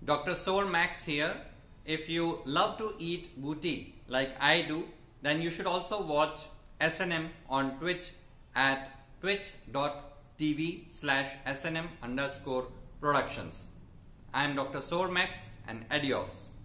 Dr. SoaR Makz here. If you love to eat booty like I do, then you should also watch SNM on Twitch at twitch.tv/SNM_productions. I am Dr. SoaR Makz and adios.